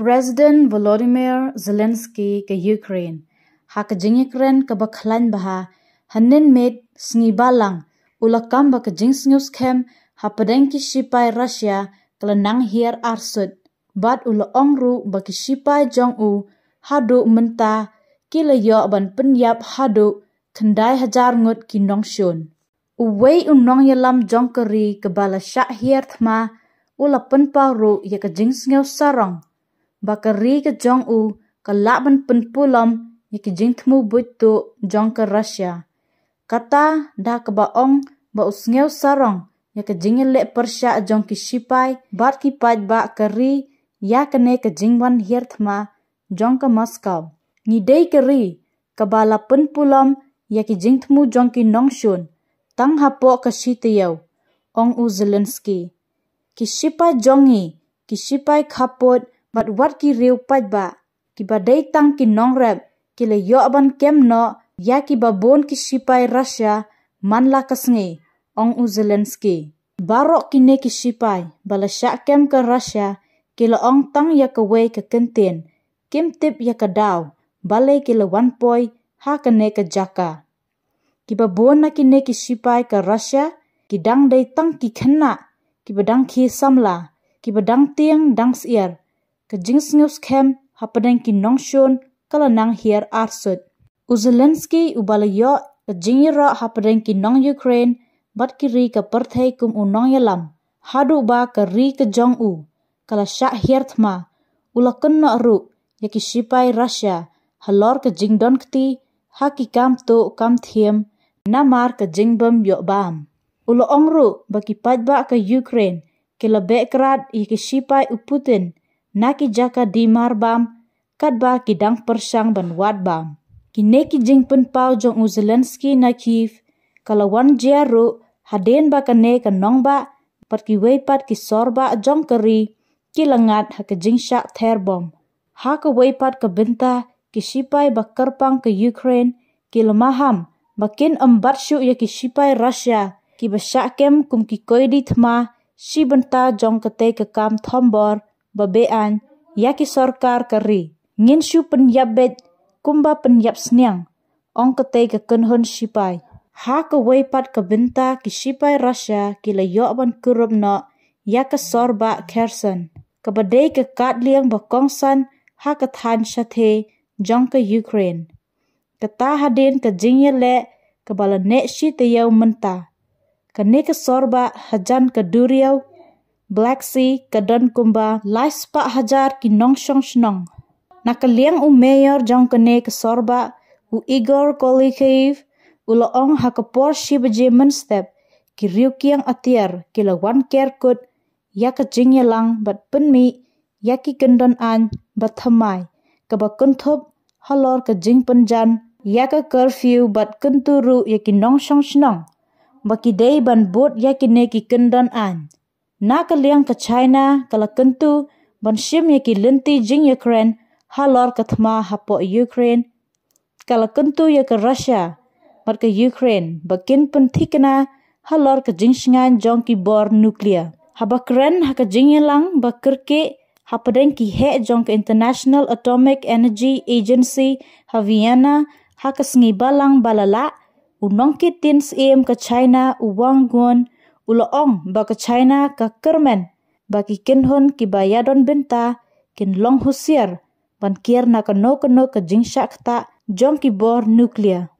President Volodymyr Zelensky ke Ukrain. Ha ke jing Ukrain ke baklan baha hanin met sngibalang ulakam ba ke jing sngus kem ha pedeng ki Shipai Russia kelenang hier arsut. Bat ula ongru ba ki Shipai jong u hadu menta ki le yo ban Pyniap hadu kendai hajar ngut ki nongshun. Uwei unong yalam jong keri ke bala Shah hier thma ula penpa ru ya ke jing sngew sarong. Bakari ke jong u ke laban penpulam ya ke jing thmu buitu jong ke Russia. Kata dah ke baong ba usngew sarong ya ke jing le persya jong ki Shipai bat ki paj ba keri ya kene ke jingwan hier thma jong ke Moscow. Ngidei keri ke bala penpulam ya ki jing thmu jong ki nongshun tang hapo ke shitiyaw ong u Zelensky. Ki Shipai jongi ki Shipai khapot bat wat ki riu paj ba ki badai tang ki nongrep ki le yo ban kem no ya ki babon ki Shipai Russia man la kasngi ong u Zelensky. Barok kine ki Shipai bala Shah kem ke Russia ki le ong tang ya ke wei ke kenten kim tip ya ke daw balai ki le wan poi ha kene ke jaka. Ki babon na kine ki Shipai ke Russia ki dang dai tang ki khena ki badang ki samla ki badang tiang dang sier ke jing sngus kem hapadeng ki nongshun kalanang hier arsut. U Zelensky u bala yo ke jing ro hapadeng ki nong Ukrain bat ki ri ke perthai kum u nong yalam hadu ba ke ri ke jong u kala Shah hier thma ula kunno ru ya ki Shipai Russia halor ke jing don kti ha ki kam to kam thiem namar ke jing bam yo bam. Ula ongru ba ki paj ba ke Ukraine ke lebek krat ya ki Shipai u Putin na ki jaka di mar bam kat ba ki dang persang ban wat bam. Ki ne ki jing pen pau jong u Zelensky na Kiev kala wan jiaru haden ba kane ka nong ba pat ki wei pat ki sor ba jong keri ki langat ha ke jing Shah ther bom. Ha ke wei pat ke benta ki Shipai ba kerpang ke Ukraine ki lemaham bakin embat syu ya ki Shipai Russia ki ba Shah kem kum ki koi di thma si benta jong kete ke kam thombor babean ya ki sorkar keri. Ngin syu Pyniap Beit Kumba Pyniap Sniang ong kete ke kenhon Shipai. Ha ke wei pat ke benta ki Shipai Russia ki le yo ban kurup no ya ke sorba Kherson. Ke badai ke kat liang ba kongsan ha ke than shathe jong ke Ukraine. Kata hadin ke jingye le ke bala nek shi te yaw menta. Ke ne ke sorba hajan ke duriyaw Black Sea ke don Kumba lais pa hajar ki nong shong shnong. Na ke liang u mayor jong ke ne ke sorba u Igor Kolikev ula ong ha ke por shi beje menstep ki riu kiang atiar ki la wan ker kut ya ke jingye lang bat penmi ya ki kendon an bat thamai ke ba kunthop halor ke jing penjan ya ke curfew bat kenturu ya ki nong shong shnong baki dei ban bot ya ki ne ki kendon an. Na ke liang ke China kala kentu ban shim ya ki lenti jing Ukraine halor ke thma hapo Ukraine kala kentu ya ke Russia bat ke Ukraine bakin penthikna halor ke jing shngan jong ki bor nuklear. Habakren ha ke jing lang bakirke hapadeng ki he jong ke International Atomic Energy Agency ha Vienna ha ke sngibalang balala unong ki tins em ke China uwang gon ula ong ba ke China ka kermen baki kinhon ki bayadon benta kin long husier ban kier na kano ke jing Shah kta jong ki bor nuklear.